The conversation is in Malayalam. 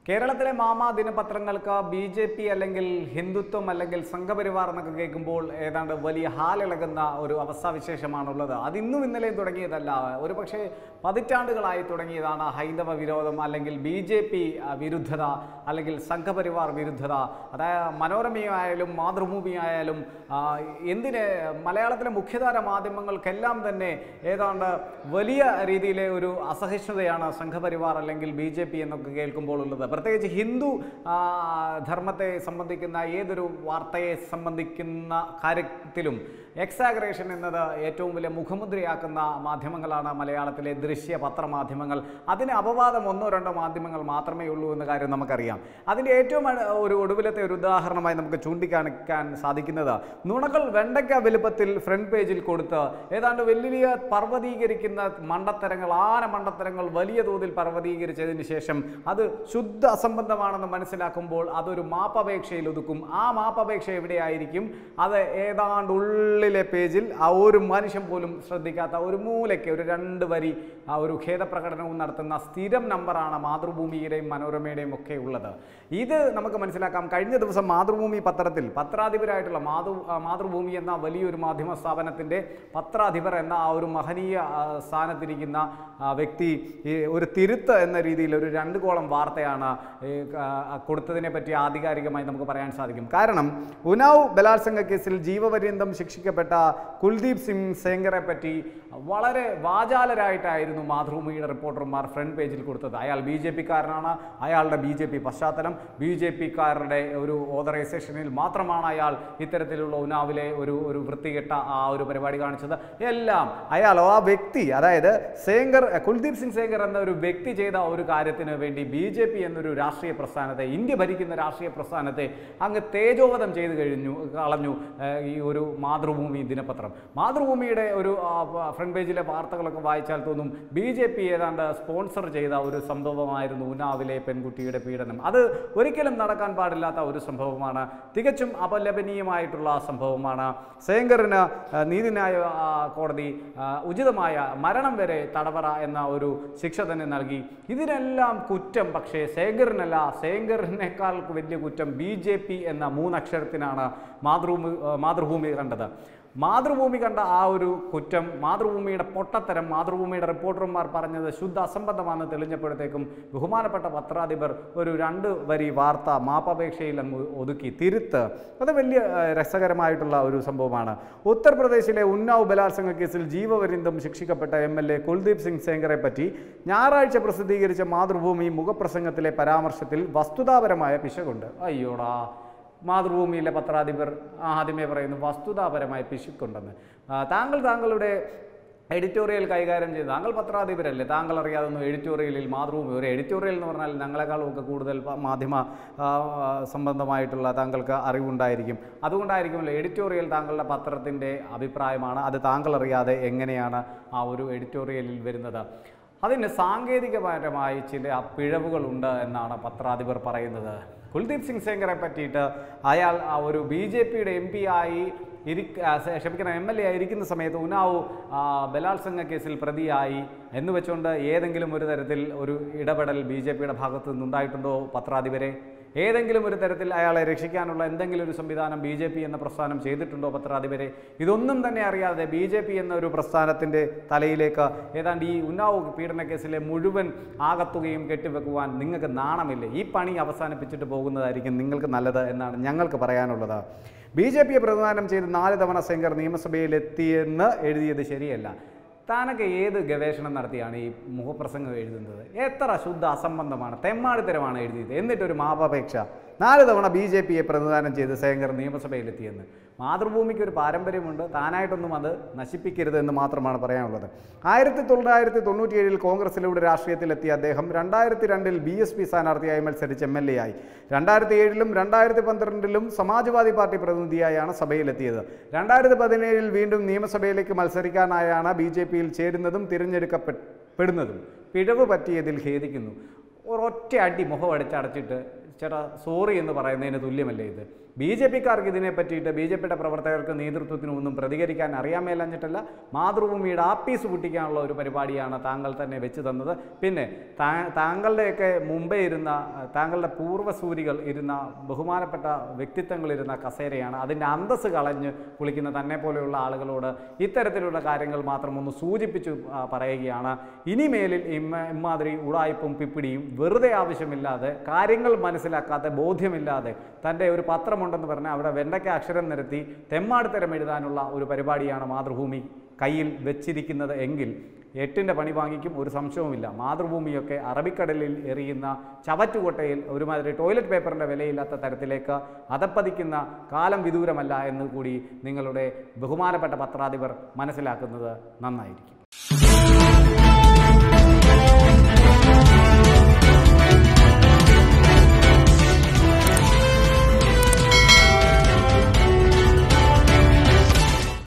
കേരളത്തിലെ മാമാ ദിനപത്രങ്ങൾക്ക് ബി.ജെ.പി. അല്ലെങ്കിൽ ഹിന്ദുത്വം അല്ലെങ്കിൽ സംഘപരിവാർ എന്നൊക്കെ കേൾക്കുമ്പോൾ ഏതാണ്ട് വലിയ ഹാലിളകുന്ന ഒരു അവസ്ഥാവിശേഷമാണുള്ളത്. അതിന്നും ഇന്നലെയും തുടങ്ങിയതല്ല, ഒരു പക്ഷേ പതിറ്റാണ്ടുകളായി തുടങ്ങിയതാണ് ഹൈന്ദവ വിരോധം അല്ലെങ്കിൽ ബി.ജെ.പി. വിരുദ്ധത അല്ലെങ്കിൽ സംഘപരിവാർ വിരുദ്ധത. അതായത് മനോരമയായാലും മാതൃഭൂമിയായാലും എന്തിന് മലയാളത്തിലെ മുഖ്യധാര മാധ്യമങ്ങൾക്കെല്ലാം തന്നെ ഏതാണ്ട് വലിയ രീതിയിലെ ഒരു അസഹിഷ്ണുതയാണ് സംഘപരിവാർ അല്ലെങ്കിൽ ബി.ജെ.പി. എന്നൊക്കെ കേൾക്കുമ്പോൾ ഉള്ളത്. പ്രത്യേകിച്ച് ഹിന്ദു ധർമ്മത്തെ സംബന്ധിക്കുന്ന ഏതൊരു വാർത്തയെ സംബന്ധിക്കുന്ന കാര്യത്തിലും എക്സാഗ്രേഷൻ എന്നത് ഏറ്റവും വലിയ മുഖമുദ്രയാക്കുന്ന മാധ്യമങ്ങളാണ് മലയാളത്തിലെ ദൃശ്യ പത്രമാധ്യമങ്ങൾ. അതിന് അപവാദം ഒന്നോ രണ്ടോ മാധ്യമങ്ങൾ മാത്രമേ ഉള്ളൂ എന്ന കാര്യം നമുക്കറിയാം. അതിൻ്റെ ഏറ്റവും ഒടുവിലത്തെ ഒരു ഉദാഹരണമായി നമുക്ക് ചൂണ്ടിക്കാണിക്കാൻ സാധിക്കുന്നത് നുണകൾ വെണ്ടയ്ക്ക വലുപ്പത്തിൽ ഫ്രണ്ട് പേജിൽ കൊടുത്ത് ഏതാണ്ട് വലിയ പർവ്വതീകരിക്കുന്ന മണ്ടത്തരങ്ങൾ, മണ്ടത്തരങ്ങൾ വലിയ തോതിൽ പർവ്വതീകരിച്ചതിന് ശേഷം അത് ശുദ്ധ അസംബന്ധമാണെന്ന് മനസ്സിലാക്കുമ്പോൾ അതൊരു മാപ്പപേക്ഷയിൽ ഒതുക്കും. ആ മാപ്പപേക്ഷ എവിടെയായിരിക്കും? അത് ഏതാണ്ട് ഉള്ളിലെ പേജിൽ ആ ഒരു മനുഷ്യൻ പോലും ശ്രദ്ധിക്കാത്ത ഒരു മൂലയ്ക്ക് ഒരു 2 വരി ആ ഒരു ഖേദപ്രകടനവും നടത്തുന്ന സ്ഥിരം നമ്പറാണ് മാതൃഭൂമിയുടെയും മനോരമയുടെയും ഒക്കെ ഉള്ളത്. ഇത് നമുക്ക് മനസ്സിലാക്കാം. കഴിഞ്ഞ ദിവസം മാതൃഭൂമി പത്രത്തിൽ പത്രാധിപരായിട്ടുള്ള മാതൃഭൂമി എന്ന വലിയൊരു മാധ്യമ സ്ഥാപനത്തിൻ്റെ പത്രാധിപർ എന്ന ആ ഒരു മഹനീയ സ്ഥാനത്തിരിക്കുന്ന വ്യക്തി ഒരു തിരുത്ത് എന്ന രീതിയിൽ ഒരു 2 കോളം വാർത്തയാണ് കൊടുത്തതിനെ പറ്റി ആധികാരികമായി നമുക്ക് പറയാൻ സാധിക്കും. കാരണം ഉന്നാവ് ബലാത്സംഗ കേസിൽ ജീവപര്യന്തം ശിക്ഷിക്കപ്പെട്ട കുൽദീപ് സിംഗ് സേംഗറെ പറ്റി വളരെ വാചാലരായിട്ടായിരുന്നു മാതൃഭൂമിയുടെ റിപ്പോർട്ടർമാർ ഫ്രണ്ട് പേജിൽ കൊടുത്തത്. അയാൾ ബി.ജെ.പിക്കാരനാണ്, അയാളുടെ ബി.ജെ.പി. പശ്ചാത്തലം, ബി.ജെ.പിക്കാരുടെ ഒരു ഓതറൈസേഷനിൽ മാത്രമാണ് അയാൾ ഇത്തരത്തിലുള്ള ഉന്നാവിലെ ഒരു വൃത്തികെട്ട ആ ഒരു പരിപാടി കാണിച്ചത്. എല്ലാം അയാളോ ആ വ്യക്തി, അതായത് കുൽദീപ് സിംഗ് സേംഗർ എന്ന ഒരു വ്യക്തി ചെയ്ത ഒരു കാര്യത്തിന് വേണ്ടി ബി.ജെ.പി. എന്നൊരു രാഷ്ട്രീയ പ്രസ്ഥാനത്തെ, ഇന്ത്യ ഭരിക്കുന്ന രാഷ്ട്രീയ പ്രസ്ഥാനത്തെ അങ്ങ് തേജോവധം ചെയ്ത് കളഞ്ഞു ഈ ഒരു മാതൃഭൂമി ദിനപത്രം. മാതൃഭൂമിയുടെ ഒരു ഫ്രണ്ട് പേജിലെ വാർത്തകളൊക്കെ വായിച്ചാൽ തോന്നും ബി.ജെ.പി. ഏതാണ്ട് സ്പോൺസർ ചെയ്ത ഒരു സംഭവമായിരുന്നു ഉന്നാവിലെ പെൺകുട്ടിയുടെ പീഡനം. അത് ഒരിക്കലും നടക്കാൻ പാടില്ലാത്ത ഒരു സംഭവമാണ്, തികച്ചും അപലപനീയമായിട്ടുള്ള സംഭവമാണ്. സേംഗറിന് നീതിന്യായ കോടതി ഉചിതമായ മരണം വരെ തടവറ എന്ന ഒരു ശിക്ഷ തന്നെ നൽകി. ഇതിനെല്ലാം കുറ്റം പക്ഷേ സേംഗറിനല്ല, സേംഗറിനേക്കാൾ വലിയ കുറ്റം ബി.ജെ.പി. എന്ന 3 അക്ഷരത്തിനാണ് മാതൃഭൂമി കണ്ടത്. മാതൃഭൂമി കണ്ട ആ ഒരു കുറ്റം, മാതൃഭൂമിയുടെ പൊട്ടത്തരം, മാതൃഭൂമിയുടെ റിപ്പോർട്ടർമാർ പറഞ്ഞത് ശുദ്ധ അസംബന്ധമാണെന്ന് തെളിഞ്ഞപ്പോഴത്തേക്കും ബഹുമാനപ്പെട്ട പത്രാധിപർ ഒരു 2 വരി വാർത്ത മാപ്പപേക്ഷയിൽ അങ്ങ് ഒതുക്കി. തിരുത്ത് അത് വലിയ രസകരമായിട്ടുള്ള ഒരു സംഭവമാണ്. ഉത്തർപ്രദേശിലെ ഉന്നാവ് ബലാത്സംഗ കേസിൽ ജീവപര്യന്തം ശിക്ഷിക്കപ്പെട്ട എം.എൽ.എ. കുൽദീപ് സിംഗ് സേംഗറെ പറ്റി ഞായറാഴ്ച പ്രസിദ്ധീകരിച്ച മാതൃഭൂമി മുഖപ്രസംഗത്തിലെ പരാമർശത്തിൽ വസ്തുതാപരമായ പിശകുണ്ട്. അയ്യോടാ, മാതൃഭൂമിയിലെ പത്രാധിപർ ആദ്യമേ പറയുന്നു വസ്തുതാപരമായ പിശുക്കുണ്ടെന്ന്. താങ്കളുടെ എഡിറ്റോറിയൽ കൈകാര്യം ചെയ്ത്, താങ്കൾ പത്രാധിപരല്ലേ, താങ്കൾ അറിയാതൊന്നും എഡിറ്റോറിയലിൽ മാതൃഭൂമി ഒരു എഡിറ്റോറിയൽ എന്ന് പറഞ്ഞാൽ ഞങ്ങളെക്കാളും ഒക്കെ കൂടുതൽ മാധ്യമ സംബന്ധമായിട്ടുള്ള താങ്കൾക്ക് അറിവുണ്ടായിരിക്കും. അതുകൊണ്ടായിരിക്കുമല്ലോ എഡിറ്റോറിയൽ താങ്കളുടെ പത്രത്തിൻ്റെ അഭിപ്രായമാണ്. അത് താങ്കൾ അറിയാതെ എങ്ങനെയാണ് ആ ഒരു എഡിറ്റോറിയലിൽ വരുന്നത്? അതിന് സാങ്കേതികപരമായി ചില പിഴവുകളുണ്ട് എന്നാണ് പത്രാധിപർ പറയുന്നത്. കുൽദീപ് സിംഗ് സേംഗറെ പറ്റിയിട്ട് അയാൾ ഒരു ബി.ജെ.പിയുടെ MP ആയി എം.എൽ.എ. ആയിരിക്കുന്ന സമയത്ത് ഉന്നാവ് ബലാത്സംഗ കേസിൽ പ്രതിയായി എന്ന് വെച്ചുകൊണ്ട് ഏതെങ്കിലും ഒരു തരത്തിൽ ഒരു ഇടപെടൽ ബി.ജെ.പിയുടെ ഭാഗത്തു നിന്നുണ്ടായിട്ടുണ്ടോ പത്രാധിപരെ? ഏതെങ്കിലും ഒരു തരത്തിൽ അയാളെ രക്ഷിക്കാനുള്ള എന്തെങ്കിലും ഒരു സംവിധാനം ബി.ജെ.പി. എന്ന പ്രസ്ഥാനം ചെയ്തിട്ടുണ്ടോ പത്രാധിപരെ? ഇതൊന്നും തന്നെ അറിയാതെ ബി.ജെ.പി. എന്ന ഒരു പ്രസ്ഥാനത്തിൻ്റെ തലയിലേക്ക് ഏതാണ്ട് ഈ ഉന്നാവ് പീഡന കേസിലെ മുഴുവൻ ആകത്തുകയും കെട്ടിവെക്കുവാൻ നിങ്ങൾക്ക് നാണമില്ലേ? ഈ പണി അവസാനിപ്പിച്ചിട്ട് പോകുന്നതായിരിക്കും നിങ്ങൾക്ക് നല്ലത് എന്നാണ് ഞങ്ങൾക്ക് പറയാനുള്ളത്. ബി.ജെ.പിയെ പ്രതിദാനം ചെയ്ത് 4 തവണ സേംഗർ നിയമസഭയിലെത്തിയെന്ന് എഴുതിയത് ശരിയല്ല. താനൊക്കെ ഏത് ഗവേഷണം നടത്തിയാണ് ഈ മുഖപ്രസംഗം എഴുതുന്നത്? എത്ര ശുദ്ധ അസംബന്ധമാണ്, തെമ്മാടിത്തരമാണ് എഴുതിയത്. എന്നിട്ടൊരു മാപ്പപേക്ഷ 4 തവണ ബി.ജെ.പിയെ പ്രതിദാനം ചെയ്ത് സേംഗർ നിയമസഭയിലെത്തിയെന്ന്. മാതൃഭൂമിക്ക് ഒരു പാരമ്പര്യമുണ്ട്, താനായിട്ടൊന്നും അത് നശിപ്പിക്കരുത് എന്ന് മാത്രമാണ് പറയാനുള്ളത്. 1997 കോൺഗ്രസിലൂടെ രാഷ്ട്രീയത്തിലെത്തിയ അദ്ദേഹം 2002 BSP സ്ഥാനാർത്ഥിയായി മത്സരിച്ച് MLA ആയി. 2007 2012 സമാജ്വാദി പാർട്ടി പ്രതിനിധിയായാണ് സഭയിലെത്തിയത്. 2017 വീണ്ടും നിയമസഭയിലേക്ക് മത്സരിക്കാനായാണ് ബി.ജെ.പിയിൽ ചേരുന്നതും തിരഞ്ഞെടുക്കപ്പെടുന്നതും. പിഴവ് പറ്റിയതിൽ ഖേദിക്കുന്നു. ഒരൊറ്റ അടി മുഖം അടിച്ചടച്ചിട്ട് ചേട്ടാ സോറി എന്ന് പറയുന്നതിന് തുല്യമല്ലേ ഇത്? BJP-ക്കാർക്ക് ഇതിനെ പറ്റിയിട്ട് BJP-യുടെ പ്രവർത്തകർക്ക് നേതൃത്വത്തിനും ഒന്നും പ്രതികരിക്കാൻ അറിയാമേലഞ്ഞിട്ടല്ല, മാതൃഭൂമിയുടെ ആപ്പീസ് പൊട്ടിക്കാനുള്ള ഒരു പരിപാടിയാണ് താങ്കൾ തന്നെ വെച്ച് തന്നത്. പിന്നെ താങ്കളുടെയൊക്കെ മുമ്പേ ഇരുന്ന, താങ്കളുടെ പൂർവ്വസൂരികൾ ഇരുന്ന, ബഹുമാനപ്പെട്ട വ്യക്തിത്വങ്ങളിരുന്ന കസേരയാണ്. അതിൻ്റെ അന്തസ്സ് കളഞ്ഞ് കുളിക്കുന്ന തന്നെ പോലെയുള്ള ആളുകളോട് ഇത്തരത്തിലുള്ള കാര്യങ്ങൾ മാത്രം ഒന്ന് സൂചിപ്പിച്ചു പറയുകയാണ്. ഇനിമേലിൽ ഇമാതിരി ഉടായ്പും പിപ്പിടിയും വെറുതെ ആവശ്യമില്ലാതെ, കാര്യങ്ങൾ മനസ്സിലാക്കാതെ, ബോധ്യമില്ലാതെ തൻ്റെ ഒരു പത്രമുണ്ടെന്ന് പറഞ്ഞാൽ അവിടെ വെണ്ടയ്ക്ക അക്ഷരം നിരത്തി തെമ്മാടിത്തരം എഴുതാനുള്ള ഒരു പരിപാടിയാണ് മാതൃഭൂമി കയ്യിൽ വെച്ചിരിക്കുന്നത് എങ്കിൽ 8ൻ്റെ പണി വാങ്ങിക്കും, ഒരു സംശയവുമില്ല. മാതൃഭൂമിയൊക്കെ അറബിക്കടലിൽ എറിയുന്ന ചവറ്റുകൊട്ടയിൽ ഒരുമാതിരി ടോയ്ലറ്റ് പേപ്പറിൻ്റെ വിലയില്ലാത്ത തരത്തിലേക്ക് അതപ്പതിക്കുന്ന കാലം വിദൂരമല്ല എന്ന് കൂടി നിങ്ങളുടെ ബഹുമാനപ്പെട്ട പത്രാധിപർ മനസ്സിലാക്കുന്നത് നന്നായിരിക്കും.